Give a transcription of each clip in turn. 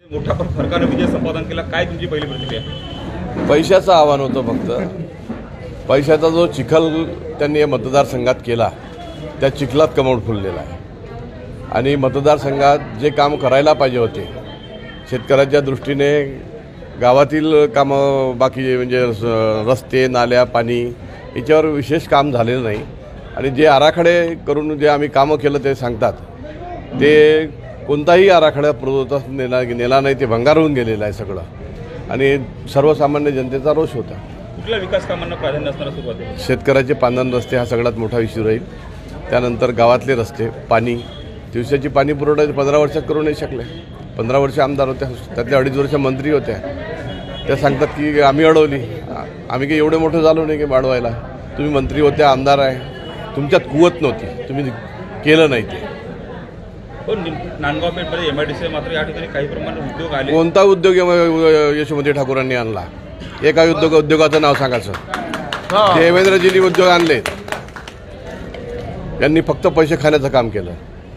मोठा फरकाने विजय संपादन केला, काय तुमची पहिली प्रतिक्रिया? पैशाचं आव्हान होतं फक्त. पैशाचा जो चिखल त्यांनी या मतदारसंघात केला त्या चिखलात कमळ फुललेला आहे. आणि मतदारसंघात जे काम करायला पाहिजे होते शेतकऱ्याच्या दृष्टीने, गावातील कामं बाकी म्हणजे रस्ते नाल्या पाणी याच्यावर विशेष काम झालेलं नाही. आणि जे आराखडे करून जे आम्ही कामं केलं ते सांगतात ते कोणताही आराखडा पूर्वतच नेला नाही, ते भंगार होऊन गेलेलं आहे सगळं. आणि सर्वसामान्य जनतेचा रोष होता. कुठल्या विकास कामांना प्राधान्य असताना सुरुवात आहे? शेतकऱ्याचे पांदन रस्ते हा सगळ्यात मोठा इश्यू राहील. त्यानंतर गावातले रस्ते, पाणी, दिवसाची पाणी पुरवठा 15 वर्षात करू नाही शकले. 15 वर्ष आमदार होत्या, त्यातल्या 2.5 वर्ष मंत्री होत्या. त्या सांगतात की आम्ही अडवली. आम्ही काही एवढे मोठं झालो नाही की वाढवायला. तुम्ही मंत्री होत्या, आमदार आहे, तुमच्यात कुवत नव्हती, तुम्ही केलं नाही ते. नांदगाव पेठमध्ये MIDC मात्र या ठिकाणी काही प्रमाणात उद्योग आले. कोणता उद्योग यशोमती ठाकूरांनी आणला? एका उद्योगाचं नाव सांगायचं. देवेंद्रजींनी उद्योग आणले, त्यांनी फक्त पैसे खाण्याचं काम केलं.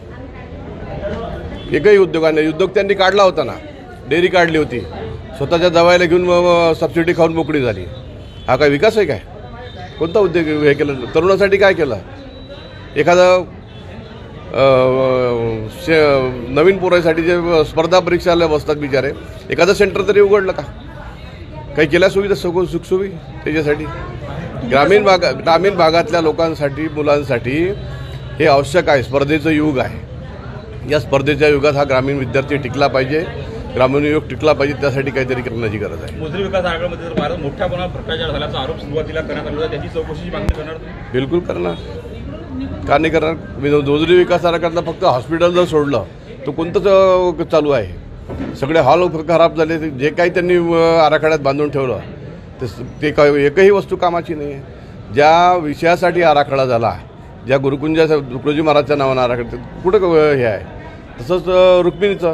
एकही उद्योगाने उद्योग त्यांनी काढला होता ना. डेअरी काढली होती, स्वतःच्या जवायला घेऊन सबसिडी खाऊन मोकळी झाली. हा काय विकास आहे काय? कोणता उद्योग हे केलं? तरुणासाठी काय केलं? एखादं नवीन पोरासाठी जे स्पर्धा परीक्षाला बसतात बिचारे, एखादं सेंटर तरी उघडलं का? काही केल्या सुविधा सुखसुवी त्याच्यासाठी? ग्रामीण भागातल्या लोकांसाठी, मुलांसाठी हे आवश्यक आहे. स्पर्धेचं युग आहे. या स्पर्धेच्या युगात हा ग्रामीण विद्यार्थी टिकला पाहिजे, ग्रामीण युवक टिकला पाहिजे. त्यासाठी काहीतरी करण्याची गरज आहे. मोजरी विकास आयोगामध्ये जर भारत मोठ्या प्रमाणात भ्रष्टाचार झाल्याचा आरोप सुरुवातीला करण्यात आला होता, त्याची चौकशीची मागणी करणार? बिलकुल करणार. का नाही करणार? मोजरी विकास आयोगातला फक्त हॉस्पिटल जर सोडलं तर कोणतं चालू आहे? सगळे हॉल खराब झाले. जे काही त्यांनी आराखड्यात बांधून ठेवलं ते एकही वस्तू कामाची नाही आहे. ज्या विषयासाठी आराखडा झाला, ज्या तुकडोजी महाराजच्या नावानं आराखडा, कुठं हे आहे? तसंच रुक्मिणीचं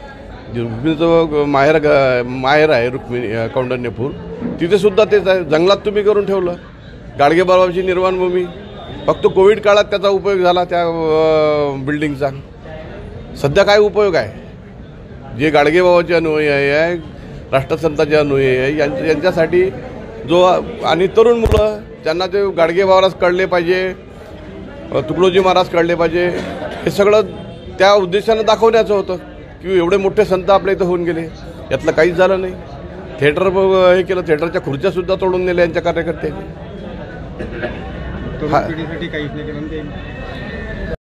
माहेर आहे रुक्मिणी कौंडण्यपूर, तिथेसुद्धा तेच आहे. जंगलात तुम्ही करून ठेवलं. गाडगेबाबाची निर्वाणभूमी, फक्त कोविड काळात त्याचा उपयोग झाला त्या बिल्डिंगचा. सध्या काय उपयोग आहे? जे गाडगेबाबाचे अनुयायी आहे, राष्ट्रसंतांचे अनुयायी आहे, यांच्यासाठी जो आणि तरुण मुलं त्यांना ते गाडगेबाबालाच कळले पाहिजे, तुकडोजी महाराज कळले पाहिजे, हे सगळं त्या उद्देशानं दाखवण्याचं होतं की एवढे मोठे संत आपल्या इथं होऊन गेले. यातलं काहीच झालं नाही. थिएटर हे केलं, थिएटरच्या खुर्च्यासुद्धा तोडून नेल्या यांच्या कार्यकर्त्यांनी. तरुण पिढीसाठी काहीच नाही केलं.